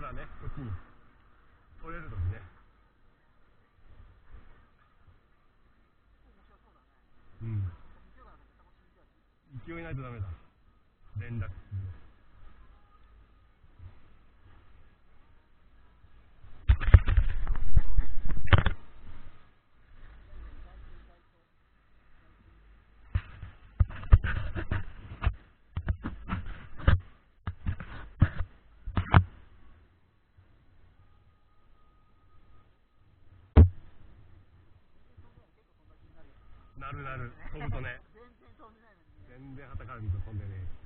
からね、こっちに取れるときね。うん。勢いないとダメだ。連絡する。なるなる、飛ぶとね。全然旗から見ると飛んでね。